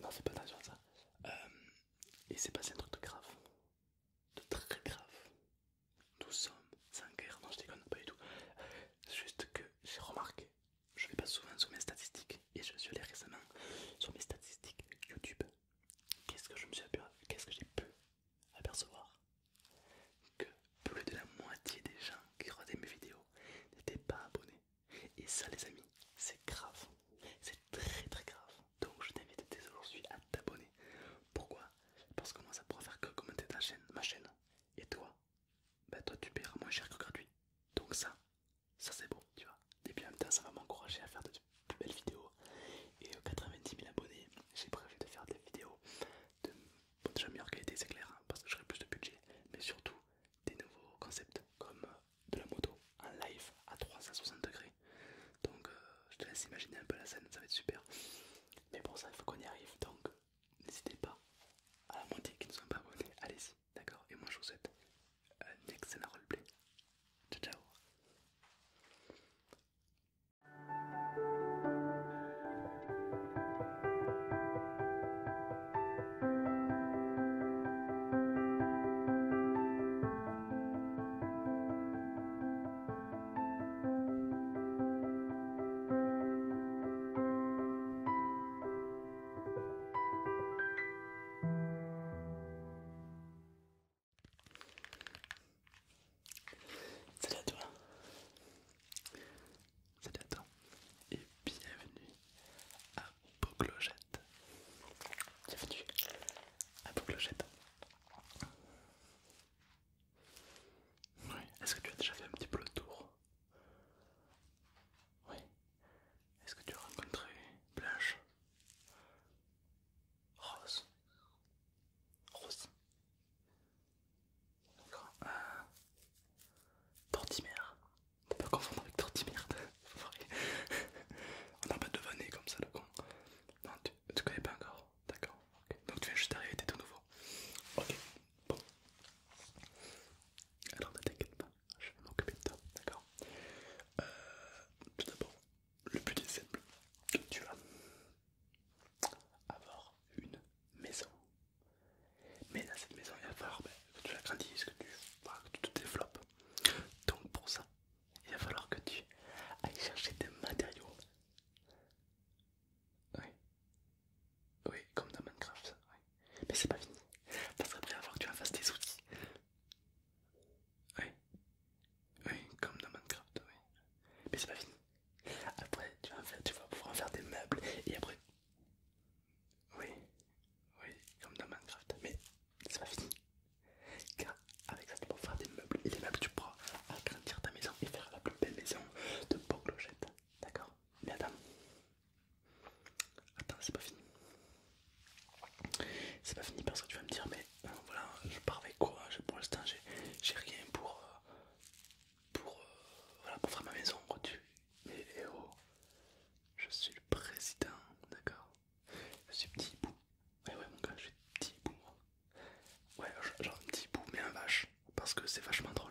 non, fais pas attention à ça. Et c'est passé un truc de grave, de très grave. Nous sommes sans guerre, non je déconne pas du tout. Juste que j'ai remarqué, je vais pas souvent sur mes statistiques et je suis allé récemment sur mes statistiques YouTube. Qu'est-ce que j'ai pu apercevoir? Que plus de la moitié des gens qui regardaient mes vidéos n'étaient pas abonnés. Et ça les amis, c'est grave. C'est très très grave. Donc je t'invite dès aujourd'hui à t'abonner. Pourquoi? Parce que moi ça pourra faire que commenter ma chaîne. Et toi, bah toi tu paieras moins cher que gratuit. Donc ça c'est beau, tu vois. Et puis en même temps ça va m'encourager à faire de plus belles vidéos. Et aux 90 000 abonnés, j'ai prévu de faire des vidéos de bon, déjà meilleure qualité, c'est clair, hein, parce que j'aurai plus de budget, mais surtout des nouveaux concepts comme de la moto en live à 360 degrés. Donc je te laisse imaginer un peu la scène, ça va être super. Mais pour ça, il faut qu'on y arrive, donc n'hésitez pas à la moitié qui ne sont pas abonnés, allez-y, d'accord? Et moi je vous souhaite un excellent roleplay. Ciao ciao. Salut à toi, salut à toi, et bienvenue à Poclochette. Bienvenue à Poclochette. Oui, est-ce que tu as déjà fait un petit peu le tour? Oui. Est-ce que tu as rencontré Blanche, Rose, Rose, d'accord, Tortimère? Faut pas confondre avec Tortimère. On n'a pas de vanner comme ça le con. Non, tu connais pas encore. D'accord, ok. Donc tu viens juste d'arriver, t'es tout nouveau. Ok, bon. Alors ne t'inquiète pas, je vais m'occuper de toi, d'accord. Tout d'abord, le but est simple. Tu vas avoir une maison. Mais dans cette maison, il va falloir que tu l'agrandisses, que tu te développes. Donc pour ça, il va falloir que tu ailles chercher des matériaux. Oui, oui, comme dans Minecraft. Oui. Mais c'est pas fini. Parce qu'après, il va falloir que tu en fasses des outils. Oui, oui, comme dans Minecraft. Oui. Mais c'est pas fini. Après, tu vas pouvoir en faire des meubles. Et après, oui, oui, comme dans Minecraft. Mais c'est pas fini. Car avec ça, tu pourras faire des meubles. Et les meubles, tu pourras agrandir ta maison et faire la plus belle maison de Poclochette. D'accord? Mais attends, c'est pas fini. C'est pas fini parce que tu vas me dire, mais voilà, je pars avec quoi? Pour l'instant, j'ai rien voilà, pour faire ma maison. Quoi, mais oh, je suis le président, d'accord? Je suis petit bout. Ouais, ouais, mon gars, je suis petit bout, moi. Ouais, genre un petit bout, mais un vache. Parce que c'est vachement drôle.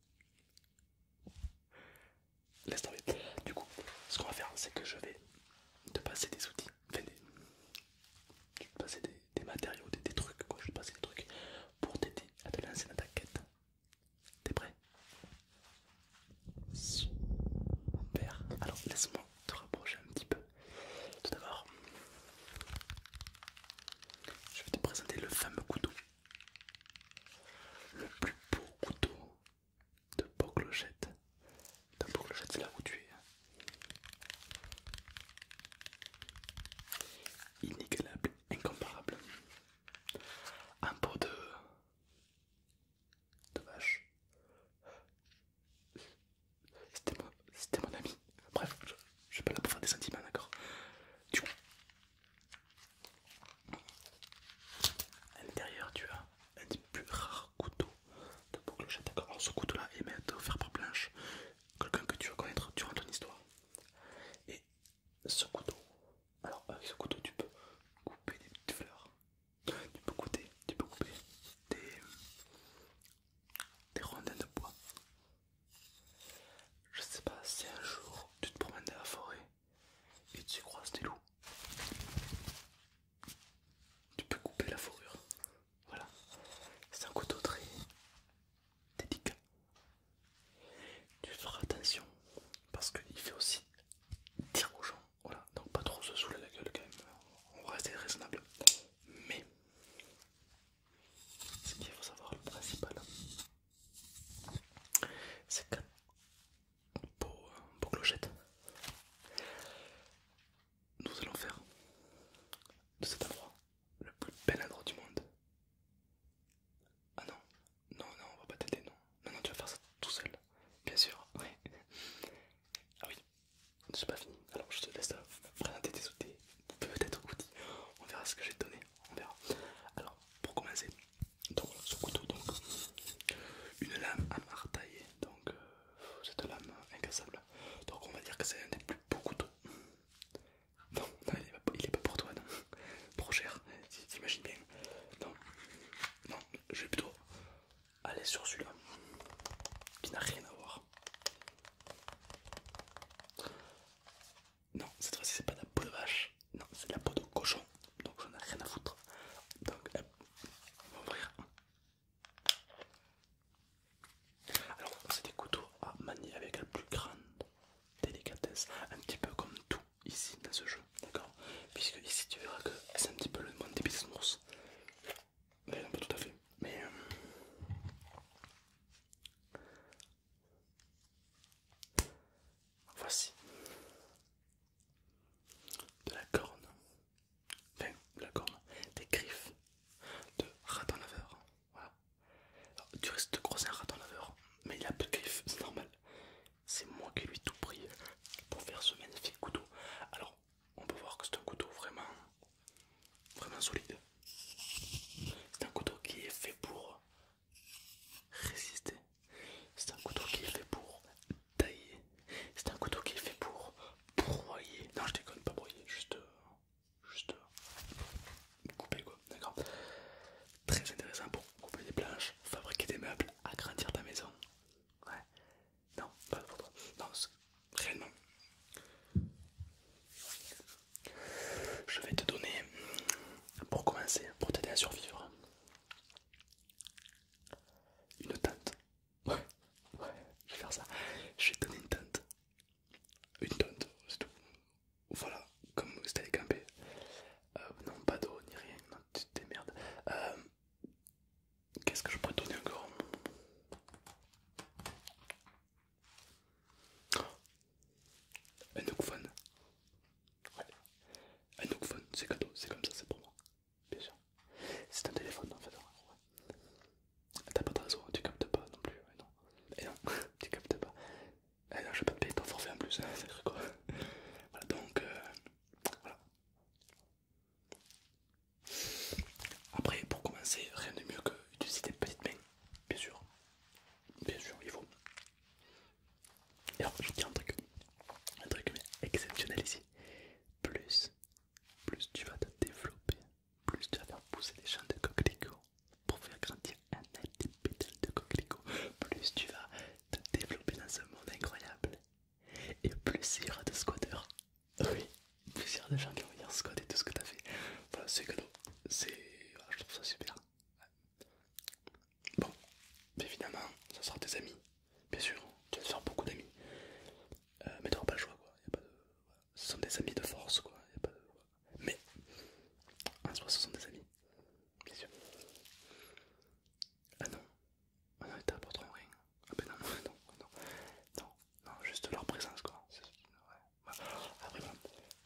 Laisse tomber. Du coup, ce qu'on va faire, c'est que je vais te passer des outils. Enfin, je vais te passer des matériaux, des trucs, quoi. Je vais te passer des trucs pour t'aider à te lancer dans ta quête. T'es prêt? Super. Alors, laisse-moi te rapprocher un petit peu. Tout d'abord, je vais te présenter le fameux couteau. Le plus beau couteau de Poclochette. De Poclochette, c'est là où tu es. Inégalable, incomparable. Un pot de vache. C'était mon ami. Bref, c'est pas fini. Alors je te laisse présenter tes outils, peut-être outils. On verra ce que j'ai donné, on verra. Alors pour commencer, donc voilà, ce couteau, donc une lame à marre taillée, donc cette lame incassable. Donc on va dire que c'est un des plus beaux couteaux. Non, non il est pas pour toi, non. Trop cher, t'imagines bien. Non, non, je vais plutôt aller sur celui-là, qui n'a rien à voir. Non, cette fois-ci c'est pas de la peau de vache, non, c'est de la peau de cochon, donc j'en ai rien à foutre. Donc, hop, on va ouvrir. Alors, c'est des couteaux à manier avec la plus grande délicatesse, un petit peu comme tout ici dans ce jeu, d'accord? Puisque ici tu verras que c'est un petit peu le monde des bisounours. Mais non, pas tout à fait. Mais voici de la corne, enfin de la corne, des griffes de raton laveur. Voilà. Alors, tu risques de croiser un raton laveur, mais il a peu de griffes, c'est normal. C'est moi qui lui ai tout pris pour faire ce magnifique couteau. Alors, on peut voir que c'est un couteau vraiment, vraiment solide. C'est un couteau qui est fait pour résister. C'est un couteau qui est fait pour tailler. C'est un couteau qui est fait pour broyer. Non, je déconne, pas broyer, juste couper quoi, d'accord. Très intéressant pour couper des planches, fabriquer des meubles, agrandir ta maison. Ouais, non, pas pour toi. Non, réellement. Je vais te donner, pour commencer, pour t'aider à survivre, une tente. Ouais, ouais, je vais faire ça. Je vais te donner une tente. Une tente, c'est tout. Voilà, comme si t'allais camper. Non, pas d'eau ni rien, non, tu te démerdes. Qu'est-ce que je pourrais te donner encore? Un Nookphone. Ouais, un Nookphone, c'est cadeau, c'est comme ça, c'est pour moi. Bien sûr. C'est un téléphone en fait. Ouais. T'as pas de réseau, tu captes pas non plus. Ouais, non. Et non, tu captes pas. Eh non, je vais pas te payer ton forfait en plus, hein, c'est cru quoi. Voilà, donc voilà. Après, pour commencer, rien de mieux que d'utiliser tes petites mains. Bien sûr, il faut. Et alors, je vais te dire un truc mais exceptionnel ici. Plus, plus tu vas te développer, plus tu vas faire pousser des champs de coquelicots pour faire grandir un des pétales de coquelicot, plus tu vas te développer dans ce monde incroyable. Et plus il y aura de squatteurs. Oui, plus il y aura de gens qui vont venir squatter tout ce que tu as fait. Voilà, c'est cadeau. Voilà, je trouve ça super. Bon, évidemment, ça sera tes amis. Bien sûr, tu vas te faire beaucoup d'amis. Mais tu n'auras pas le choix, quoi. Y a pas de... Ce sont des amis de force, quoi. Y a pas de... Mais, en soi, ce sont des amis. Bien sûr. Ah non. Ah non, ils t'apporteront rien. Ah ben non, non, non. Non, non, juste leur présence, quoi. Ouais. Après, voilà.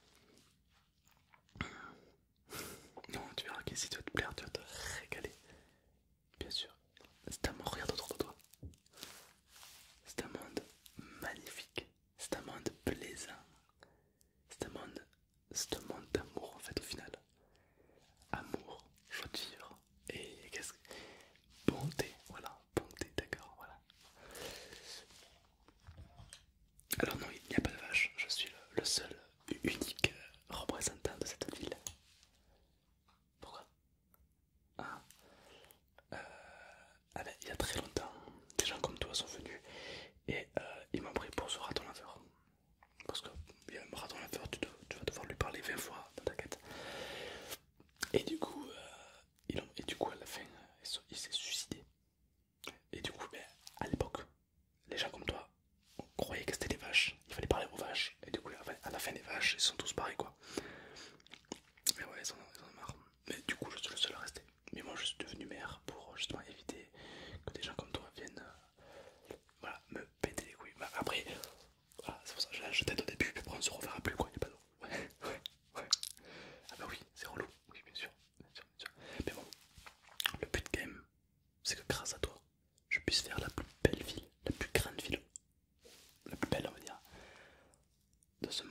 Non, tu verras qu'ici tu vas te plaire, tu vas te régaler. Bien sûr. C'est un monde, regarde autour de toi. C'est un monde magnifique. C'est un monde plaisant. C'est un monde d'amour en fait au final. Amour, joie de vivre. Et qu'est-ce que... Bonté, voilà. Bonté, d'accord, voilà. Alors non, il n'y a pas de vache. Je suis le seul, unique représentant de cette ville. Pourquoi? Ah, ah ben, il y a très longtemps, des gens comme toi sont venus et ils m'ont pris pour ce raton laveur. Parce que il y a un raton laveur, tu vas devoir lui parler 20 fois dans ta quête. Et du coup, à la fin, il s'est suicidé. Et du coup, ben, à l'époque, les gens comme toi, on croyait que c'était des vaches. Il fallait parler aux vaches. Et du coup, à la fin, les vaches, ils sont tous pareils quoi. Mais ouais, ils en ont marre. Mais du coup, je suis le seul à rester. Mais moi, je suis devenu maire pour justement éviter que des gens comme toi viennent voilà, me péter les couilles. Bah, après, voilà, c'est pour ça que je t'aide au début, puis après on se reverra plus quoi, y'a pas d'eau. Ouais, ouais, ouais. Ah bah oui, c'est relou, oui, bien sûr, bien sûr, bien sûr. Mais bon, le but quand même, c'est que grâce à toi, je puisse faire la plus belle ville, la plus grande ville, la plus belle on va dire, de ce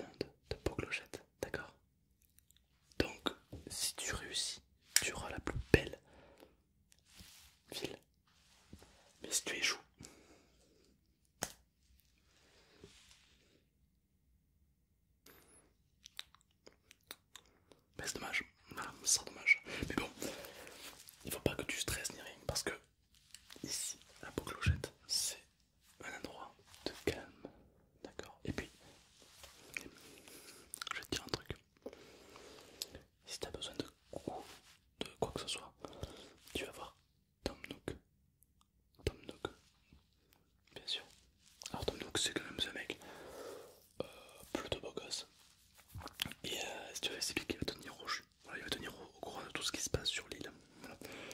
c'est dommage. Voilà, c'est dommage. Mais bon, il faut pas que tu stresses ni rien parce que ici, la Poclochette, c'est un endroit de calme. D'accord. Et puis, je vais te dire un truc. Si tu as besoin de quoi que ce soit, tu vas voir Tom Nook. Tom Nook, bien sûr. Alors Tom Nook, c'est quand même ce mec plutôt beau gosse. Et si tu veux, c'est lui qui va tenir rouge. Voilà, il va tenir au courant de tout ce qui se passe sur l'île. Voilà.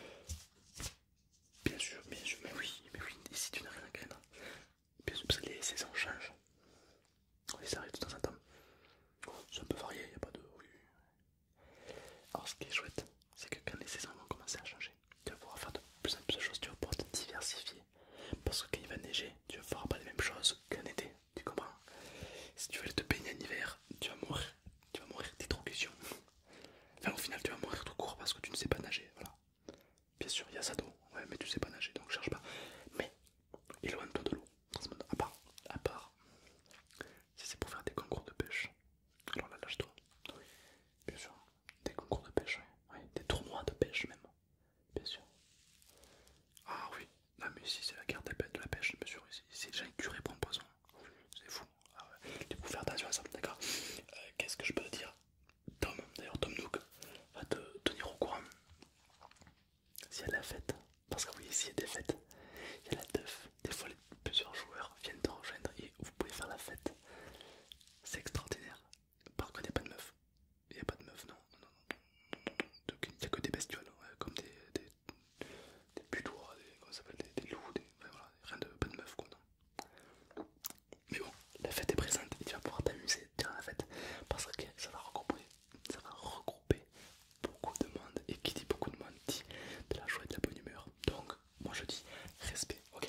Bien sûr, mais oui, ici tu n'as rien à craindre. Bien sûr, parce que les saisons changent. Oui, ça arrive de temps en temps. C'est un peu varié, il n'y a pas de. Oui. Alors, ce qui est chouette, c'est que quand les saisons vont commencer à changer, tu vas pouvoir faire de plus en plus de choses, tu vas pouvoir te diversifier. Parce que quand il va neiger, tu ne feras pas les mêmes choses qu'en été, tu comprends? Si tu veux te baigner en hiver, tu vas mourir d'hydrocution. Enfin, au final, tu vas mourir tout court parce que tu ne sais pas nager, voilà. Bien sûr, il y a ça d'eau, ouais, mais tu sais pas nager, donc cherche pas. Mais éloigne-toi de l'eau, à part, si c'est pour faire des concours de pêche, alors là, lâche-toi. Oui, bien sûr, des concours de pêche, oui, des tournois de pêche même, bien sûr. Ah oui, non mais ici c'est la guerre de la pêche, bien sûr, ici les gens curés prennent poison, c'est fou. Ah ouais. Du coup, faire attention à ça, d'accord. Qu'est-ce que je peux te dire? D'ailleurs Tom Nook va te tenir au courant s'il y a de la fête. Parce que oui, s'il y a des fêtes, il y a la teuf. Des fois, plusieurs joueurs viennent te rejoindre et vous pouvez faire la fête. C'est extraordinaire. Par contre, il n'y a pas de meuf. Il n'y a pas de meuf, non. Donc, il n'y a que des bestioles, ouais, comme des butoirs, comment ça s'appelle, des loups, enfin, voilà, rien de, pas de meuf, quoi, non. Mais bon, la fête est présente et tu vas pouvoir t'amuser durant la fête. Parce que ça va regrouper beaucoup de monde. Et qui dit beaucoup de monde dit de la joie et de la bonne humeur. Donc, moi je dis respect, ok.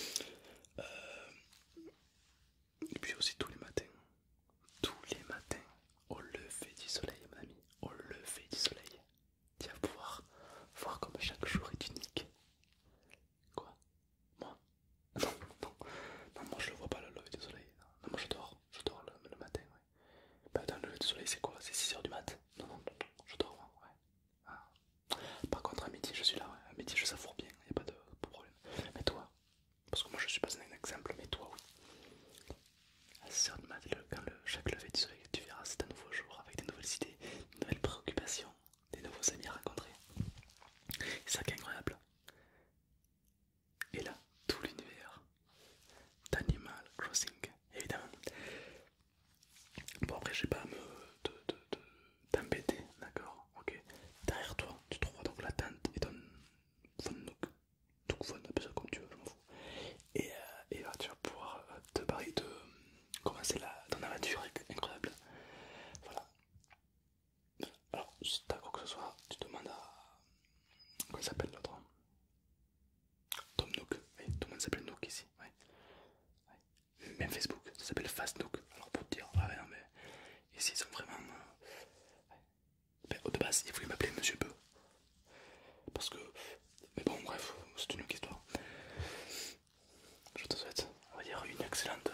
Et puis aussi tous les matins, au lever du soleil, mon ami, au lever du soleil, tu vas pouvoir voir comme chaque jour est unique. Quoi? Moi? Non, non, non, moi je le vois pas le lever du soleil. Non, non, moi je dors le matin, ouais. Bah, dans le lever du soleil, c'est quoi? C'est 6 h du mat? Non, non, je dors, moi, ouais. Ah. Par contre, à midi, je suis là, ouais. À midi, je savoure bien, y a pas de problème. Mais toi, parce que moi je suis pas un exemple, mais toi, oui. À 6 h du mat, chaque lever du soleil, tu verras, c'est un nouveau jour avec des nouvelles idées, de nouvelles préoccupations, des nouveaux amis à rencontrer. C'est ça qui est incroyable. Et là, tout l'univers d'Animal Crossing, évidemment. Bon, après, je vais pas t'embêter, d'accord? Ok. Derrière toi, tu trouveras donc la tente et ton Fun Nook. Donc, Fun, appelle ça comme tu veux, je m'en fous. Et là, tu vas pouvoir te barrer de commencer ton aventure incroyable. Voilà. Alors, si t'as quoi que ce soit, tu demandes à. Comment il s'appelle l'autre? Tom Nook. Oui, tout le monde s'appelle Nook ici. Ouais. Ouais. Même Facebook, ça s'appelle Fast Nook. Alors, pour te dire, ouais, non, mais ici, ils sont vraiment. Ben, de base, ils voulaient m'appeler Monsieur Peu. Parce que. Mais bon, bref, c'est une autre histoire. Je te souhaite, on va dire, une excellente.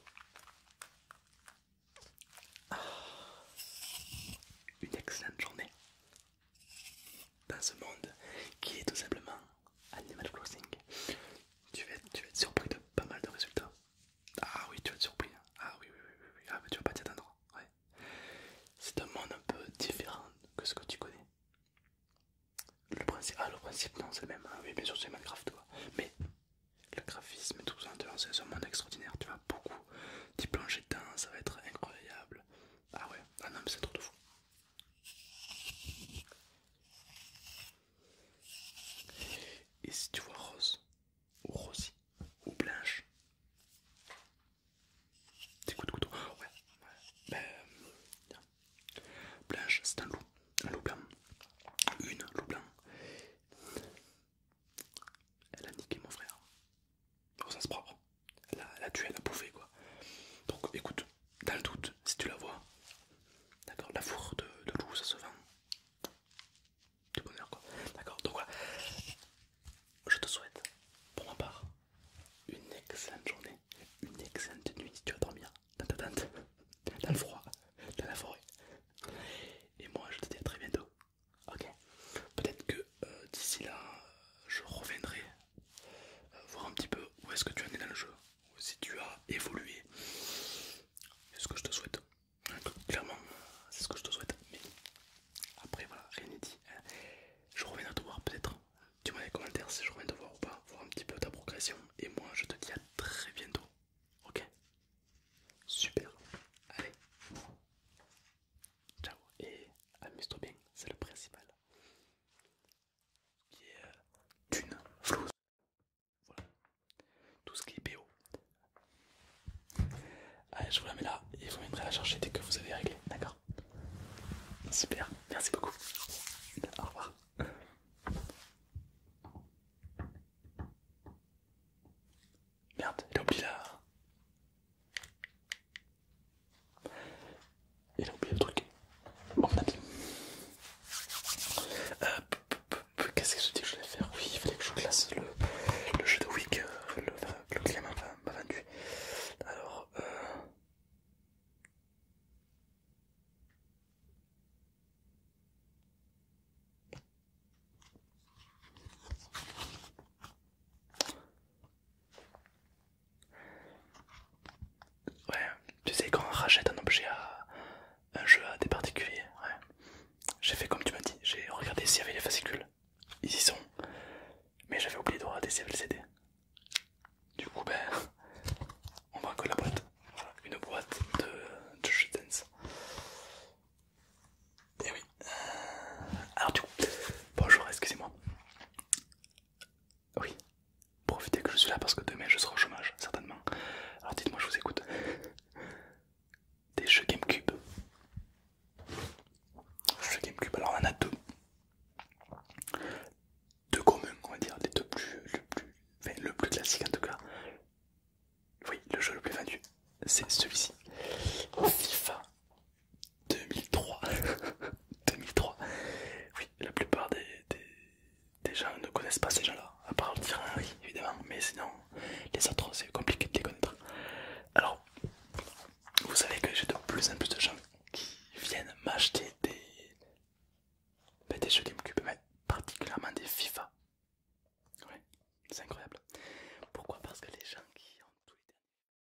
Une excellente journée dans ce monde qui est tout simplement Animal Crossing. Tu vas être surpris de pas mal de résultats. Ah oui, tu vas être surpris. Ah oui, oui, oui, oui, oui. Ah, mais tu vas pas t'y attendre. Ouais. C'est un monde un peu différent que ce que tu connais. Le principe, non, c'est le même. Ah oui, bien sûr, c'est Minecraft, quoi. Mais le graphisme et tout ça, c'est un monde extraordinaire. Tu vas beaucoup t'y plonger dedans, ça va être incroyable. Ah ouais, ah non, mais c'est un truc de fou. Et si tu vois Rose, ou Rosie, ou Blanche, des coups de couteau, ouais, ouais. Ben, Blanche, c'est un loup blanc, une loup blanc. Elle a niqué mon frère, au sens propre. Elle a tué, elle a bouffé quoi. Donc écoute. évoluer. C'est ce que je te souhaite. Clairement, c'est ce que je te souhaite. Mais après, voilà, rien n'est dit. Je reviens te voir peut-être. Dis-moi dans les commentaires si je reviens te voir ou pas, voir un petit peu ta progression. Et moi, je te dis à très bientôt. Ok? Super. Allez. Ciao. Et amuse-toi bien, c'est le principal. Qui est thune, flouze. Voilà. Tout ce qui est PO. Allez, je vous la mets là et vous viendrez la chercher dès que vous avez réglé. D'accord? Super. Merci beaucoup. Au revoir. Merde, il a oublié la... Il a oublié le truc. Bon, mon ami. Qu'est-ce que je dis que je voulais faire? Oui, il fallait que je classe le jeu de Wick, le client m'a vendu. Alors, ouais, tu sais, quand on rachète un objet à un jeu à des particuliers, ouais. J'ai fait comme tu m'as dit, j'ai regardé s'il y avait les fascicules. Ils y sont, mais j'avais oublié de regarder s'il y avait le CD. Du coup, ben, on voit que la boîte. Voilà, une boîte de Just Dance. Et oui. Alors du coup, bonjour, excusez-moi. Oui, profitez que je suis là parce que demain je serai au chômage, certainement. Alors dites-moi, je vous écoute. Des jeux GameCube. Jeux GameCube, alors on en a deux. Deux communs, on va dire, les deux le plus classique en tout cas. Oui, le jeu le plus vendu, c'est celui-ci. FIFA 2003. 2003. Oui, la plupart des gens ne connaissent pas ces gens-là. À part le terrain, oui, évidemment. Mais sinon, les autres, c'est compliqué de les connaître. Alors, vous savez que j'ai de plus en plus de gens qui viennent m'acheter